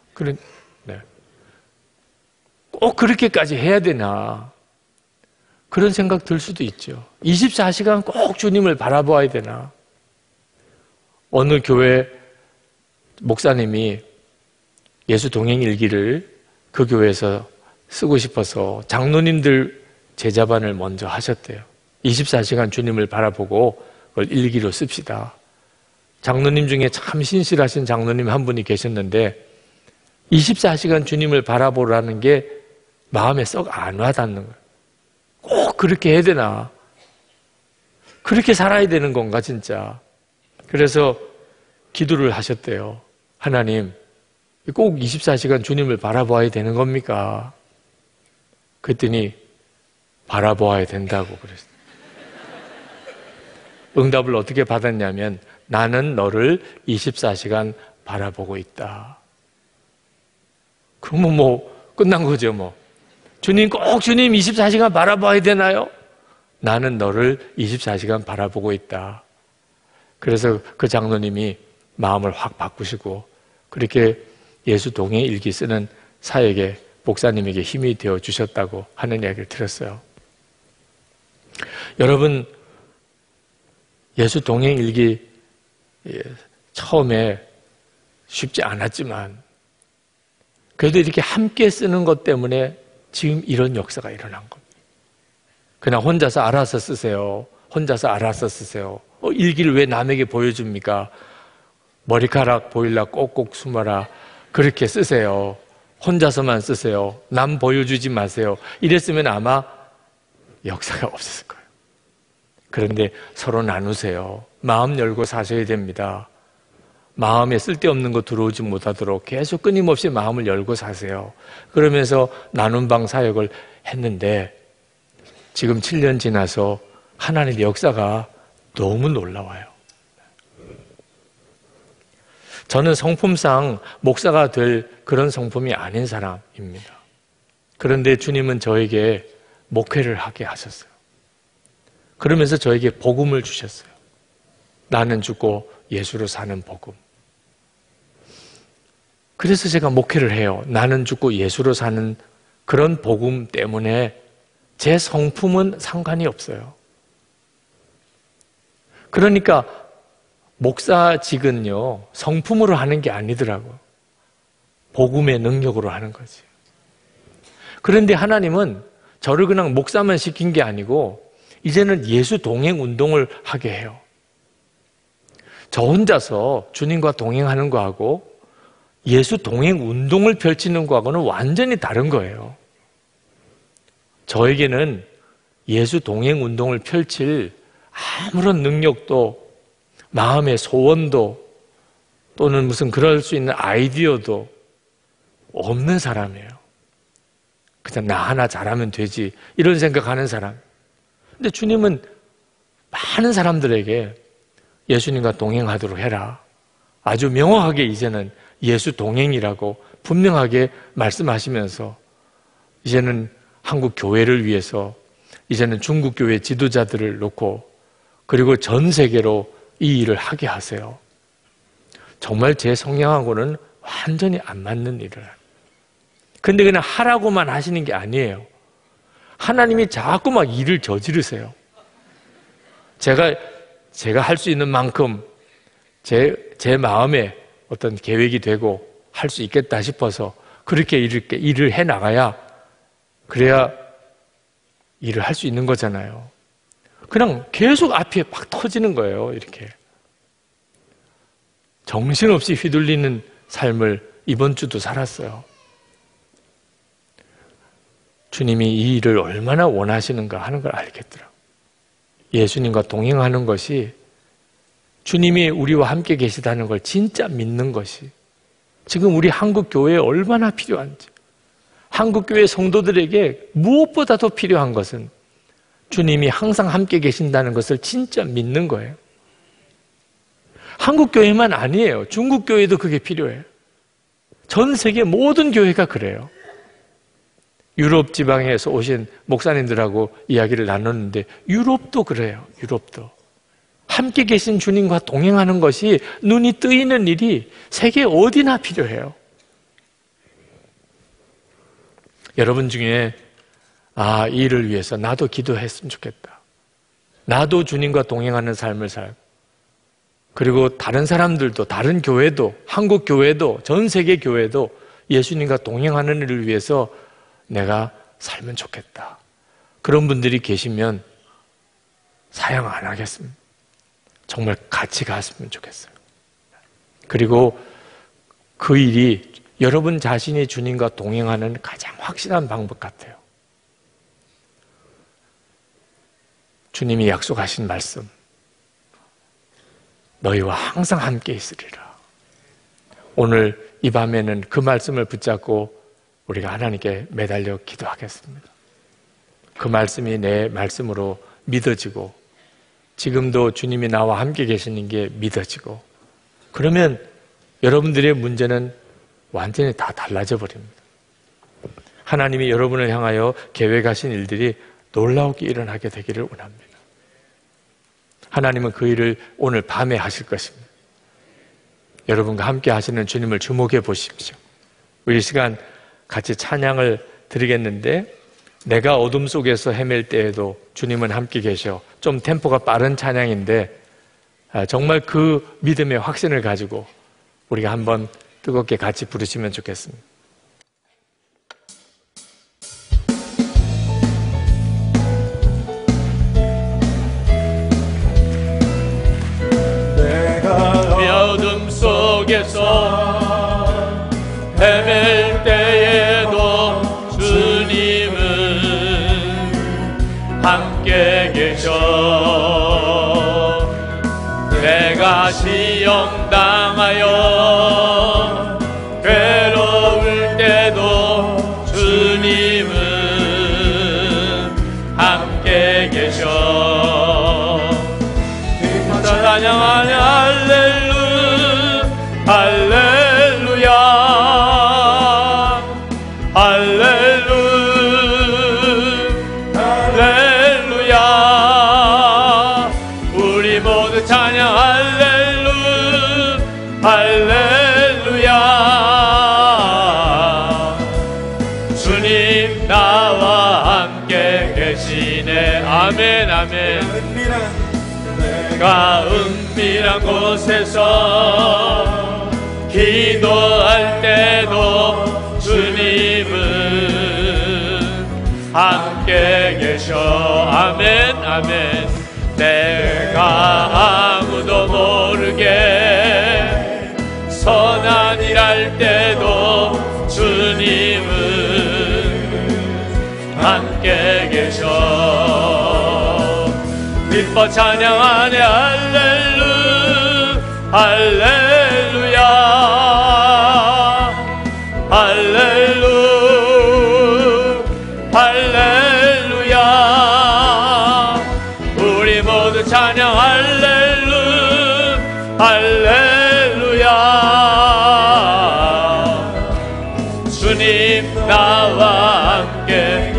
꼭 그렇게까지 해야 되나, 그런 생각 들 수도 있죠. 24시간 꼭 주님을 바라보아야 되나. 어느 교회 목사님이 예수 동행 일기를 그 교회에서 쓰고 싶어서 장로님들 제자반을 먼저 하셨대요. 24시간 주님을 바라보고 그걸 일기로 씁시다. 장로님 중에 참 신실하신 장로님 한 분이 계셨는데 24시간 주님을 바라보라는 게 마음에 썩 안 와닿는 거예요. 꼭 그렇게 해야 되나? 그렇게 살아야 되는 건가 진짜? 그래서 기도를 하셨대요. 하나님, 꼭 24시간 주님을 바라보아야 되는 겁니까? 그랬더니 바라보아야 된다고 그랬어요. 응답을 어떻게 받았냐면, 나는 너를 24시간 바라보고 있다. 그러면 뭐 끝난 거죠 뭐. 주님, 꼭 주님 24시간 바라봐야 되나요? 나는 너를 24시간 바라보고 있다. 그래서 그 장로님이 마음을 확 바꾸시고 그렇게 예수 동행 일기 쓰는 사역에, 목사님에게 힘이 되어 주셨다고 하는 이야기를 들었어요. 여러분, 예수 동행 일기 처음에 쉽지 않았지만 그래도 이렇게 함께 쓰는 것 때문에 지금 이런 역사가 일어난 겁니다. 그냥 혼자서 알아서 쓰세요. 혼자서 알아서 쓰세요. 일기를 왜 남에게 보여줍니까? 머리카락 보일라 꼭꼭 숨어라. 그렇게 쓰세요. 혼자서만 쓰세요. 남 보여주지 마세요. 이랬으면 아마 역사가 없었을 거예요. 그런데 서로 나누세요. 마음 열고 사셔야 됩니다. 마음에 쓸데없는 거 들어오지 못하도록 계속 끊임없이 마음을 열고 사세요. 그러면서 나눔방 사역을 했는데 지금 7년 지나서 하나님의 역사가 너무 놀라워요. 저는 성품상 목사가 될 그런 성품이 아닌 사람입니다. 그런데 주님은 저에게 목회를 하게 하셨어요. 그러면서 저에게 복음을 주셨어요. 나는 죽고 예수로 사는 복음. 그래서 제가 목회를 해요. 나는 죽고 예수로 사는 그런 복음 때문에 제 성품은 상관이 없어요. 그러니까 목사직은요, 성품으로 하는 게 아니더라고요. 복음의 능력으로 하는 거지. 그런데 하나님은 저를 그냥 목사만 시킨 게 아니고 이제는 예수 동행 운동을 하게 해요. 저 혼자서 주님과 동행하는 거하고 예수 동행 운동을 펼치는 거하고는 완전히 다른 거예요. 저에게는 예수 동행 운동을 펼칠 아무런 능력도, 마음의 소원도, 또는 무슨 그럴 수 있는 아이디어도 없는 사람이에요. 그냥 나 하나 잘하면 되지, 이런 생각하는 사람. 근데 주님은 많은 사람들에게 예수님과 동행하도록 해라. 아주 명확하게 이제는 예수 동행이라고 분명하게 말씀하시면서 이제는 한국 교회를 위해서, 이제는 중국 교회 지도자들을 놓고 그리고 전 세계로 이 일을 하게 하세요. 정말 제 성향하고는 완전히 안 맞는 일을. 근데 그냥 하라고만 하시는 게 아니에요. 하나님이 자꾸 막 일을 저지르세요. 제가 할 수 있는 만큼 제 마음에 어떤 계획이 되고 할 수 있겠다 싶어서 그렇게 일을 해 나가야 그래야 일을 할 수 있는 거잖아요. 그냥 계속 앞이 막 터지는 거예요. 이렇게 정신없이 휘둘리는 삶을 이번 주도 살았어요. 주님이 이 일을 얼마나 원하시는가 하는 걸 알겠더라고요. 예수님과 동행하는 것이, 주님이 우리와 함께 계시다는 걸 진짜 믿는 것이 지금 우리 한국 교회에 얼마나 필요한지, 한국 교회 성도들에게 무엇보다도 필요한 것은 주님이 항상 함께 계신다는 것을 진짜 믿는 거예요. 한국 교회만 아니에요. 중국 교회도 그게 필요해요. 전 세계 모든 교회가 그래요. 유럽 지방에서 오신 목사님들하고 이야기를 나눴는데 유럽도 그래요. 유럽도. 함께 계신 주님과 동행하는 것이 눈이 뜨이는 일이 세계 어디나 필요해요. 여러분 중에 이 일을 위해서 나도 기도했으면 좋겠다. 나도 주님과 동행하는 삶을 살고, 그리고 다른 사람들도, 다른 교회도, 한국 교회도, 전 세계 교회도 예수님과 동행하는 일을 위해서 내가 살면 좋겠다. 그런 분들이 계시면 사양 안 하겠습니다. 정말 같이 갔으면 좋겠어요. 그리고 그 일이 여러분 자신이 주님과 동행하는 가장 확실한 방법 같아요. 주님이 약속하신 말씀, 너희와 항상 함께 있으리라. 오늘 이 밤에는 그 말씀을 붙잡고 우리가 하나님께 매달려 기도하겠습니다. 그 말씀이 내 말씀으로 믿어지고, 지금도 주님이 나와 함께 계시는 게 믿어지고, 그러면 여러분들의 문제는 완전히 다 달라져 버립니다. 하나님이 여러분을 향하여 계획하신 일들이 놀라우게 일어나게 되기를 원합니다. 하나님은 그 일을 오늘 밤에 하실 것입니다. 여러분과 함께 하시는 주님을 주목해 보십시오. 우리 시간 같이 찬양을 드리겠는데, 내가 어둠 속에서 헤맬 때에도 주님은 함께 계셔. 좀 템포가 빠른 찬양인데 정말 그 믿음의 확신을 가지고 우리가 한번 뜨겁게 같이 부르시면 좋겠습니다. 내가 어둠 속에서 헤맬 때에도 주님은 함께 계셔. 내가 시험 당하여 괴로울 때도 주님은 함께 계셔. 찬양하네 할렐루야 할렐루야. 우리 모두 찬양 할렐루야. 주님 나와 함께 계시네. 아멘 아멘. 내가 은밀한 곳에서 기도할 때도 주님은 함께 계셔. 아멘 아멘. 내가 아무도 모르게 선한 일 할 때도 주님은 함께 계셔. 기뻐 찬양하네 할렐루야 할렐루야. 우리 모두 찬양 할렐루야. 주님 나와 함께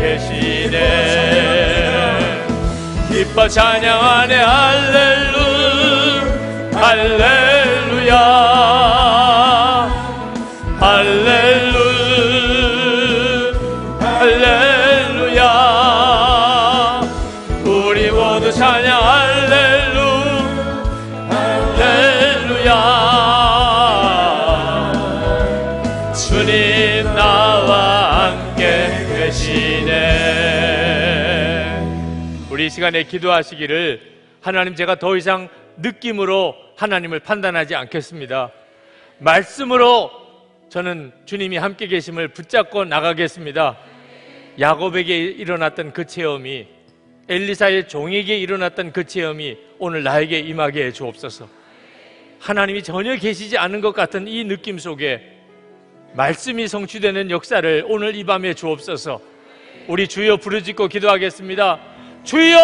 계시네. 기뻐 찬양하네 할렐루야 할렐루야. 우리 모두 찬양 할렐루야. 시간에 기도하시기를, 하나님, 제가 더 이상 느낌으로 하나님을 판단하지 않겠습니다. 말씀으로 저는 주님이 함께 계심을 붙잡고 나가겠습니다. 야곱에게 일어났던 그 체험이, 엘리사의 종에게 일어났던 그 체험이 오늘 나에게 임하게 해 주옵소서. 하나님이 전혀 계시지 않은 것 같은 이 느낌 속에 말씀이 성취되는 역사를 오늘 이 밤에 주옵소서. 우리 주여 부르짖고 기도하겠습니다. 주여!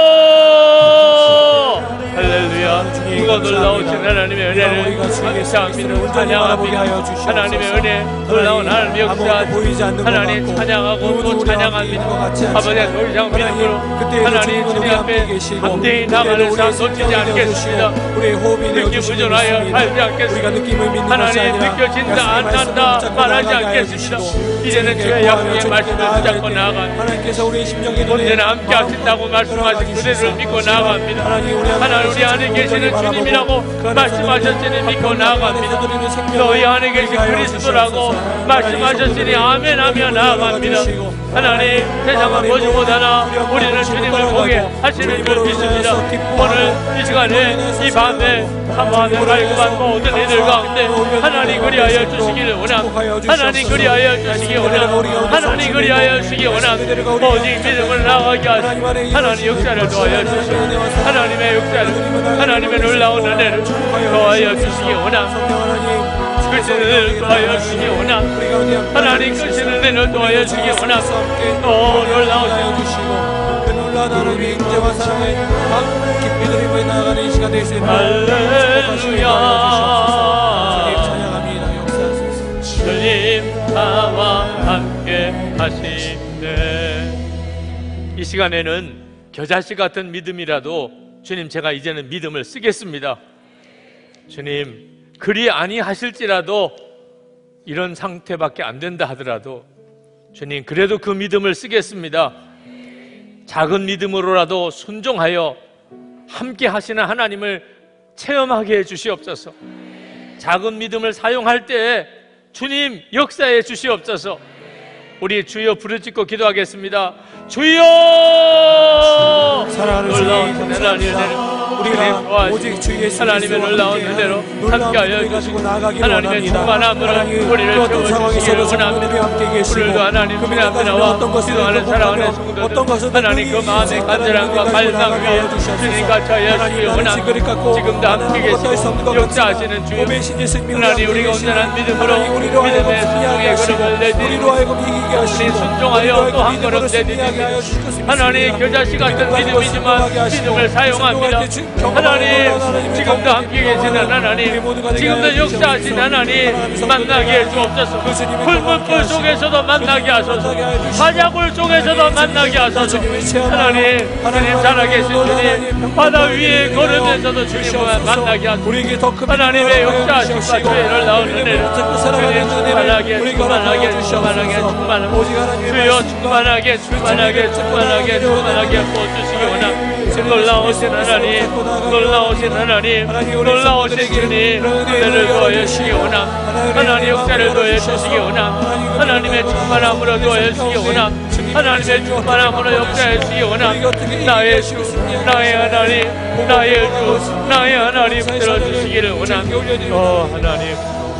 할렐루야. 이거 놀라우신 하나님의 은혜를 감사합니다. 찬양합니다. 하나님의 은혜, 놀라운 하나님의 역사, 하나님 찬양하고 또 찬양합니다. 아버지의 더 이상 믿음으로 하나님 주님 앞에 담대히 나가는 삶 놓치지 않겠습니다. 느낌 부존하여 살지 않겠습니다. 하나님 느껴진다 안 난다 말하지 않겠습니다. 이제는 주의 약속의 말씀을 붙잡고 나아갑니다. 언제나 함께 하신다고 말씀하신 그대를 믿고 나아갑니다. 하나님 우리 안에 계시는 주님이라고 말씀하셨으니 믿고 나아갑니다. 너희 안에 계신 그리스도라고 말씀하셨으니 아멘 하며 나아갑니다. 하나님 세상은 보지 못하나 우리는 주님을 보게 하시는 줄 믿습니다. 오늘 이 시간에 이 밤에 사모하는 갈급한 모든 이들 가운데 하나님 그리하여 주시기를 원합니다. 하나님 그리하여 주시기 원합니다. 하나님 그리하여 주시기 원합니다. 오직 믿음을 나가게 하시고 하나님 역사를 도와여 주시고 하나님의 역사를, 하나님의 놀라운 은혜를 도와여 주시기 원합니다. 끝인 은혜를 도와여 주시기 원합니다. 하나님 끝인 은혜를 도와여 주시기 원합니다. 놀라우신 그 놀라운 하나님의 인재와 사랑을 깊이 드리며 나아가는 이 시간 되시길 할렐루야. 찬양합니다. 역사하소서. 주님 나와 함께 하시네. 이 시간에는 겨자씨 같은 믿음이라도 주님, 제가 이제는 믿음을 쓰겠습니다. 주님, 그리 아니하실지라도 이런 상태밖에 안 된다 하더라도 주님, 그래도 그 믿음을 쓰겠습니다. 작은 믿음으로라도 순종하여 함께 하시는 하나님을 체험하게 해 주시옵소서. 작은 믿음을 사용할 때에 주님 역사해 주시옵소서. 우리 주여 부르짖고 기도하겠습니다. 주여! 놀라운 하나님의 은혜를 우리가 오직 주 예수 하나님의 놀라운 은혜로 함께하여 주시고 하나님의 충만함으로 우리를 채워주시기를 원합니다. 오늘도 하나님 주님 앞에 나와 기도하는 사랑하는 성도들, 하나님 그 마음의 간절함과 갈망 위에 주님 같이하여 주시기를 원합니다. 지금도 함께 계시고 역사하시는 주여, 하나님 우리가 온전한 믿음으로 믿음의 순종의 걸음을 내딛고 우리 순종하여 또 한 걸음 내딛는 하나님 겨자씨 같은 믿음이지만 믿음을 사용합니다. 하나님 지금도 함께 계시는 하나님, 지금도 역사하신 하나님 만나게 해주옵소서. 풀물불 속에서도 만나게 하소서. 사자굴 속에서도 만나게 하소서. 하나님 주님 살아계신 주님, 바다 위에 걸으면서도 주님과 만나게 하소서. 하나님의 역사하심과 주의 놀라운 은혜를 주님 충만하게 충만하게 충만하게 충만하게 주여 충만하게 충만하게 충만하게 충만하게 부어주시기 원합니다. 놀라우신 하나님, 놀라우신 하나님, 놀라우신 주님, 은혜를 도와여 주시기 원합니다. 하나님 역사를 도와여 주시기 원합니다. 하나님의 충만함으로 도와여 주시기 원합니다. 하나님의 충만함으로 역사해 주시기 원합니다. 나의 주, 나의 하나님, 나의 주, 나의 하나님 들어주시기를 원합니다. 하나님,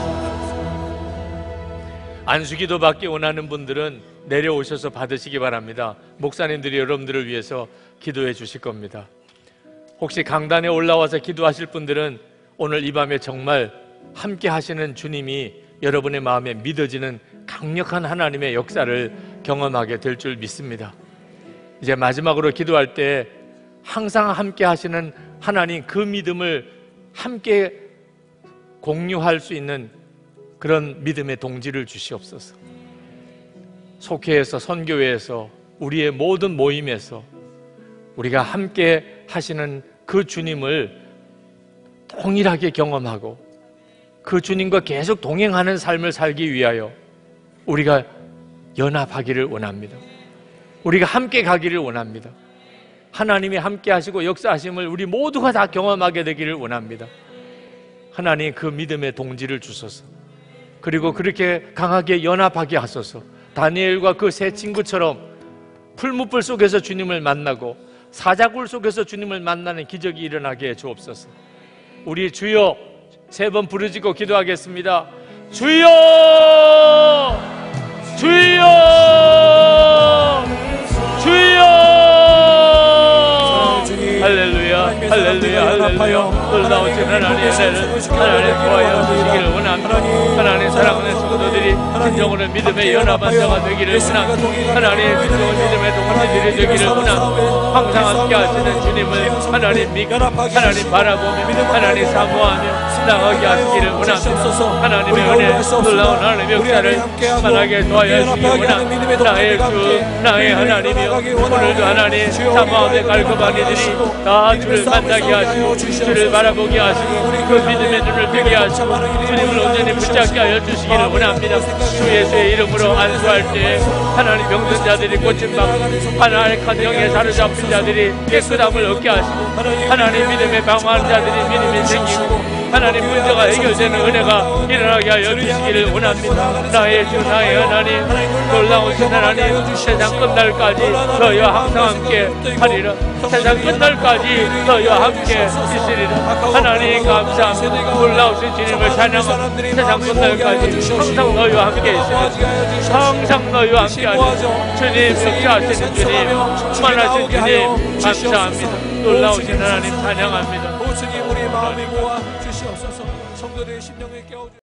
안수기도 받기 원하는 분들은 내려오셔서 받으시기 바랍니다. 목사님들이 여러분들을 위해서 기도해 주실 겁니다. 혹시 강단에 올라와서 기도하실 분들은 오늘 이 밤에 정말 함께 하시는 주님이 여러분의 마음에 믿어지는 강력한 하나님의 역사를 경험하게 될 줄 믿습니다. 이제 마지막으로 기도할 때 항상 함께 하시는 하나님, 그 믿음을 함께 공유할 수 있는 그런 믿음의 동지를 주시옵소서. 속회에서, 선교회에서, 우리의 모든 모임에서 우리가 함께 하시는 그 주님을 동일하게 경험하고 그 주님과 계속 동행하는 삶을 살기 위하여 우리가 연합하기를 원합니다. 우리가 함께 가기를 원합니다. 하나님이 함께 하시고 역사하심을 우리 모두가 다 경험하게 되기를 원합니다. 하나님, 그 믿음의 동지를 주소서. 그리고 그렇게 강하게 연합하게 하소서. 다니엘과 그 세 친구처럼 풀무불 속에서 주님을 만나고 사자굴 속에서 주님을 만나는 기적이 일어나게 해 주옵소서. 우리 주여 3번 부르짖고 기도하겠습니다. 주여! 주여! 주여! 할렐루야, 할렐루야, 할렐루야. 놀라우신 하나님의 하나님 도와여 주시기를 원합니다. 하나님 사랑하는 성도들이 진정으로 믿음의 연합한 자가 되기를 원합니다. 하나님 진정한 믿음의 동물들이 되기를 원합니다. 항상 함께 하시는 주님을 하나님 믿고 하나님 바라보며 하나님 사모하며 나가게 하시기를 원합니다. 하나님의 은혜 놀라운 하나님의 역사를 만나게 도와여 주시기 원합니다. 나의 주 나의 하나님이여 오늘도 하나님 사모하며 갈급한 이들이 다 주를 만나게 하시고 주를 바라보게 하시고 그 믿음의 눈을 뜨게 하시고 주님을 온전히 붙잡게 하여 주시기를 원합니다. 주 예수의 이름으로 안수할 때 하나님 병든 자들이 고침받고 하나님 간병에 사로잡힌 자들이 깨끗함을 얻게 하시고 하나님 믿음에 방황하는 자들이 믿음이 생기고 하나님 문제가 해결되는 은혜가 일어나게 하여 주시기를 원합니다. 나의 주 나의 하나님 놀라우신 하나님 세상 끝날까지 너희와 항상 함께 하리라. 세상 끝날까지 너희와 함께 있으리라. 하나님 감사합니다. 놀라우신 주님을 찬양하고 세상 끝날까지 항상 너희와 함께 있으리라. 항상 너희와 함께 하시고 주님 역사하시는 주님 충만하신 주님 감사합니다. 놀라우신 하나님 찬양합니다. 오직 우리 마음이 모아 주시옵소서. 성도들의 심령을 깨워